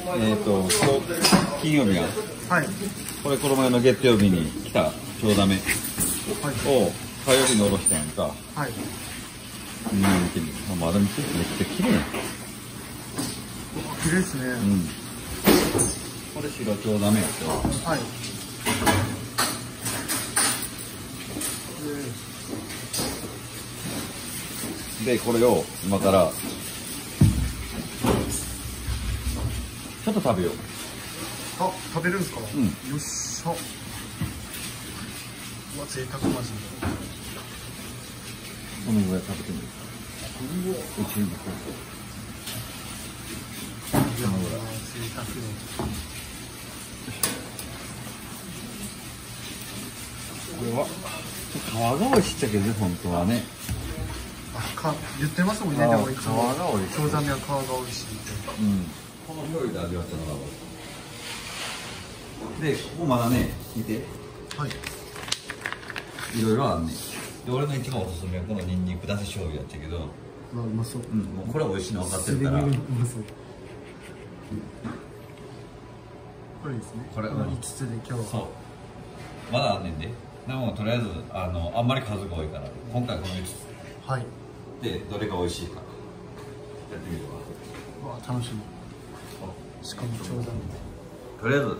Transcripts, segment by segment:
金曜日やん。 はい。 これこの前の月曜日に来たチョウザメを火曜日におろしたやんか。 はい。 見てみる。まだ見てめっちゃ綺麗やん。 綺麗ですね。 うん。これ白チョウザメやけど。 はい。 で、これを今からちょっと食べよう。 あ、食べるんですか。 うん。 よっしゃ。うわ、贅沢マジで。 このぐらい食べてみる。うちにもいや、贅沢よ。 これは皮が美味しいっちゃけどね、本当はね。 言ってますもんね。でもいつも皮が美味しい。 チョウザメは皮が美味しいって。 うん。この料理で味わったのがで、ここまだね、見て。 はい。 いろいろあんねん。で、俺の一番おすすめはこのニンニクだし醤油やったけど、 うまそう。 うん、もうこれは美味しいの分かってるから。 うまそう。これですね。 これ 5つで今日は。 そう。まだあんねんで。でもとりあえずあんまり数が多いから、今回この5つ。 はい。 で、どれが美味しいか。やってみるわ。 うわ、楽しみ。しかもチョウザメ。 とりあえず、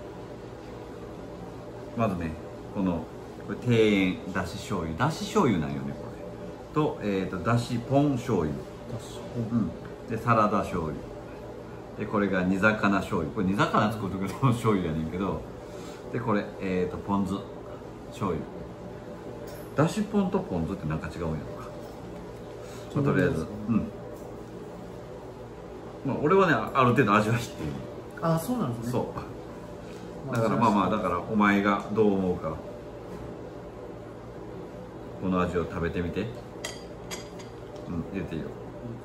まずね、これ庭園だし醤油、だし醤油なんよね、これ。と、だしポン醤油。うん。で、サラダ醤油。で、これが煮魚醤油。これ煮魚作る時の醤油やねんけど。で、これ、ポン酢醤油。だしポンとポン酢ってなんか違うんやろか。まあ、とりあえず、うん。まあ、俺はね、ある程度味は知っている。 あ、そうなんですね。 そう。だからまあまあ、だからお前がどう思うか。この味を食べてみて。うん、入れていいよ。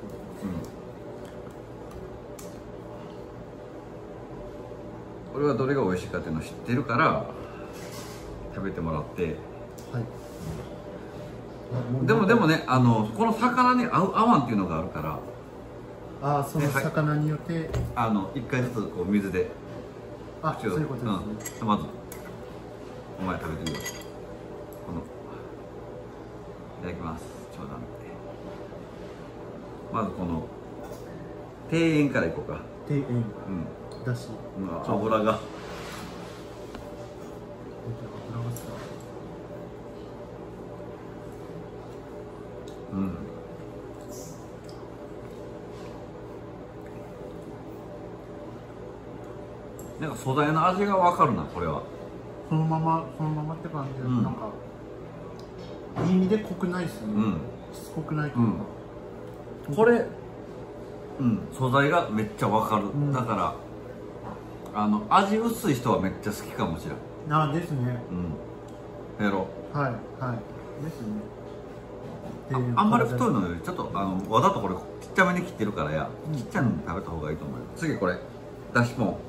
うん。俺はどれが美味しいかっていうのを知ってるから食べてもらって。 はい。 でもね、この魚に合う合わんっていうのがあるから。 ああ、その魚によって、 一回ずつこう水で。 あ、そういうことですね。 うん、まずお前食べてみよう。いただきます。ちょうどまずこの庭園からいこうか。 庭園。 うん。 だし。 油が。うん。なんか素材の味がわかるな、これは。 そのままって感じで、なんか。いい意味で濃くないですよね。しつこくないというか。 これ。うん、素材がめっちゃわかる。だから。味薄い人はめっちゃ好きかもしれん。 あ、ですね。 うん。やろ。 はい、はい。ですね。 あんまり太いのよりちょっとわざとこれちっちゃめに切ってるからや、ちっちゃいの食べた方がいいと思うよ。次これだしポン。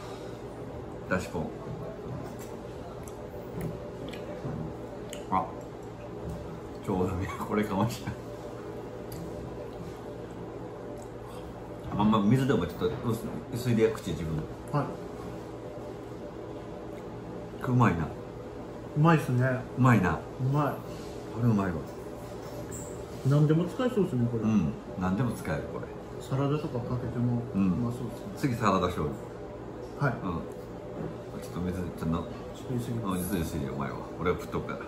あ、ちょうどね、これかもしれない。あんま水でもちょっと薄いで口自分。 はい。 うまいな。 うまいですね。 うまいな。 うまい。 これうまいわ。 何でも使えそうですね、これ。 うん、何でも使えるこれ。 サラダとかかけてもうまそうですね。 次サラダ醤油。 はい。 ちょっと水ちょっとゆすぎます。 ゆすぎよお前は。俺は食っとくから。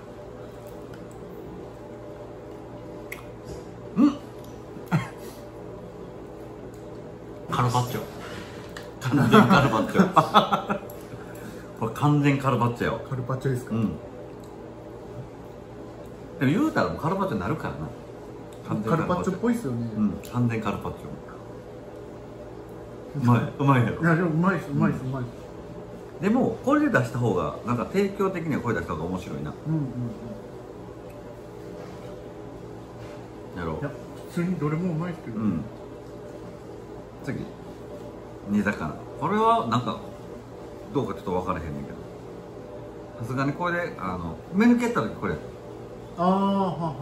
カルパッチョ。完全カルパッチョ。これ完全カルパッチョよ。 カルパッチョですか。 でも言うたらもうカルパッチョになるからな。 カルパッチョっぽいですよね。 完全カルパッチョ。うまいやろ。 いや、でもうまいです。 でもこれで出した方がなんか提供的にはこれ出した方が面白いな。やろう。 いや、普通にどれもうまいですけど。 次煮魚。これはなんかどうかちょっと分からへんねんけど、さすがにこれで目抜けた時これ。 ああ、ははははは。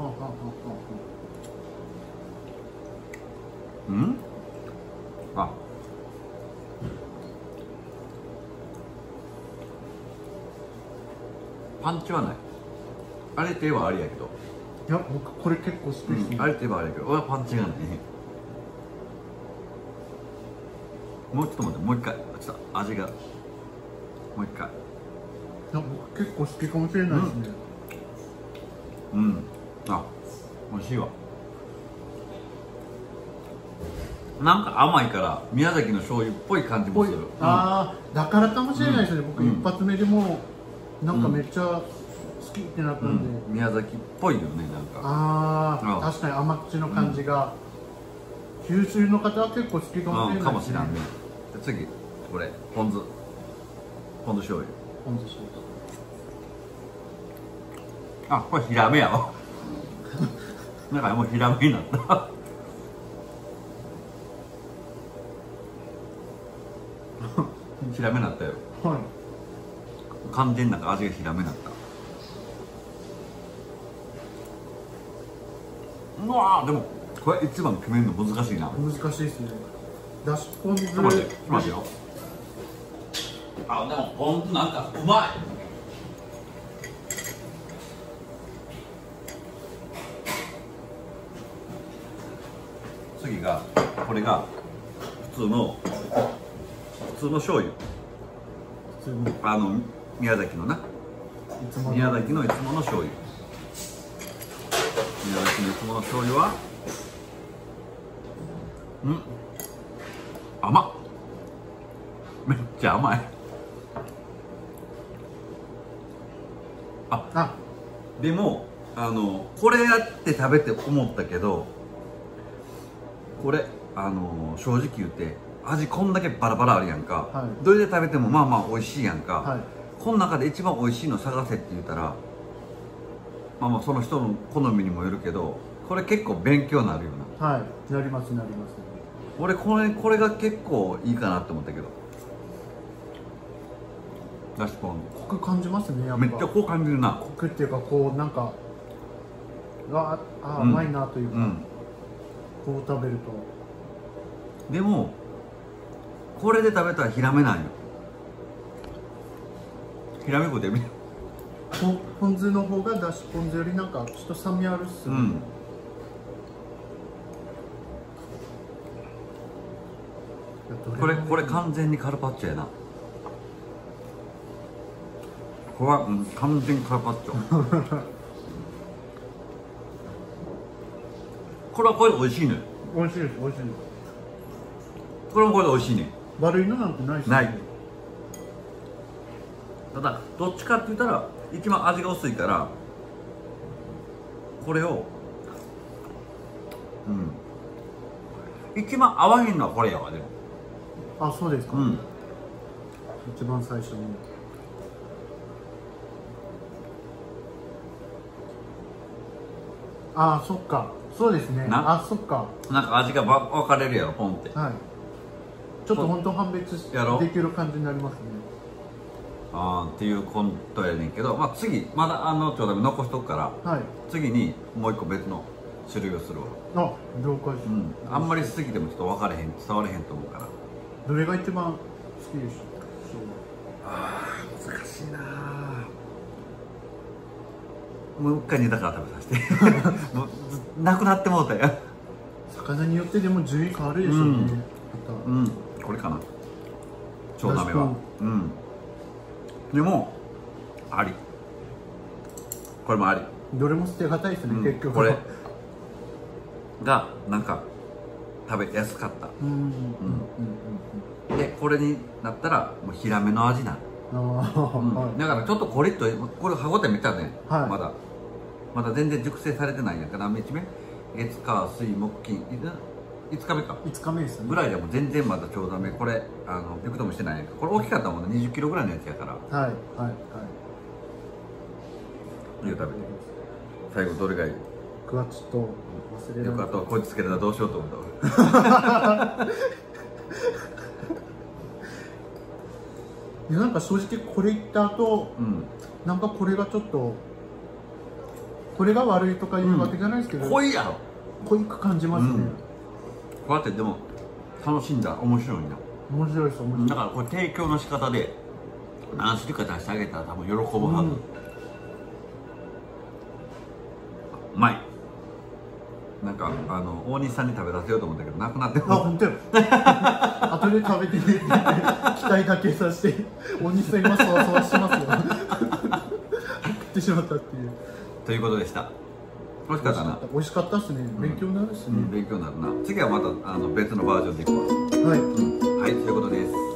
うん？あ、 パンチはない。あれって言えばあれやけど、 いや僕これ結構好きですね、 あれって言えばあれやけど、俺はパンチがないね。もうちょっと待って、もう一回、ちょっと味がもう一回。 いや僕結構好きかもしれないですね。 うん、あ、美味しいわ。なんか甘いから宮崎の醤油っぽい感じもする。 ああ、だからかもしれないですね、僕うん一発目でもうなんかめっちゃ好きってなったんで、 宮崎っぽいよね、なんか。 ああ、 うん確かに甘口の感じが、九州の方は結構好きかもしれないですね。 かもしれんね。で次これポン酢醤油。 ポン酢醤あ、これヒラメやわ。なんかもうヒラメになった。ヒラメになったよ。 油。はい。 完全になんか味がヒラメになった。うわー、でもこれ一番決めるの難しいな。 難しいですね。だしポン酢。 ちょっと待って、ちょっと待ってよ。あ、でもポン酢なんかうまい。次がこれが普通の醤油。 普通に宮崎のな、 いつもの宮崎のいつもの醤油。宮崎のいつもの醤油は甘っ。めっちゃ甘い。 あ、 でもこれやって食べて思ったけど、これ正直言って味こんだけバラバラあるやんか、 はい、 どれで食べてもまあまあ美味しいやんか、 はい、 この中で一番美味しいの探せって言ったら、まあまあその人の好みにもよるけど、これ結構勉強になるよな。 はい、なりますなります。 俺これが結構いいかなって思ったけど、だしポンコク感じますね、やっぱ。 めっちゃこう感じるな。 コクっていうか、こうなんか甘いなというか、こう食べると。 でもこれで食べたらヒラメなんよ。ヒラメ食うてみる。 ポン酢の方がだしポン酢よりなんかちょっと酸味あるっすね。 これ完全にカルパッチョやな。これは、完全にカルパッチョ。これはこれで美味しいのよ。 美味しいです、美味しいです。 これもこれで美味しいね。 悪いのなんてないっすね。 ない。ただどっちかって言ったら一番味が薄いから、これを一番合わへんのはこれやわ。でもあ、そうですか。一番最初に。あ、そっか、そうですね。あ、そっか。 なんか味が分かれるやろ、ポンって。 はい。ちょっと本当判別できる感じになりますね。 っていうコントやねんけど、まあ次まだちょうど残しとくから、 はい、 次にもう一個別の種類をするわ。 あ、了解です。 あんまりしすぎてもちょっと分かれへん、伝われへんと思うから。 どれが一番好きでしょう。難しいな。もう一回煮たから食べさせて。もうなくなってもうたよ。 魚によってでも順位変わるでしょうね。 これかな。超鍋は。でもあり。これもあり。 どれも捨てがたいですね、結局。 これがなんか食べやすかった。でこれになったらもうヒラメの味なの。だからちょっとコリッと、これ歯応えめっちゃあるね。まだ全然熟成されてないんやから。何日目？月火水木金5日目か。 5日目ですね。 ぐらいでも全然まだちょうど目。これびくともしてないんやから。これ大きかったもんね。20キロぐらいのやつやから。 はいはいはい。 いいよ、食べて。最後どれがいい？ クワッチと忘れられない。 あとこいつつけたらどうしようと思ったいや、なんか正直これ言った後、なんかこれがちょっとこれが悪いとかいうわけじゃないですけど、 濃いやろ。 濃く感じますね。 こうやってでも楽しんだら面白いな。 面白いです、面白い。 だからこれ提供の仕方で何種類か出してあげたら多分喜ぶはず。 うまい。なんか大西さんに食べさせようと思ったけどなくなってあ、本当よ。後で食べてねって言って期待だけさせて、お兄さん今そわそわしてますよ。食ってしまったっていう。 ということでした。美味しかったな。 美味しかったですね。勉強になるしね。 勉強になるな。次はまた別のバージョンでいくわ。 はい。 はい、ということです。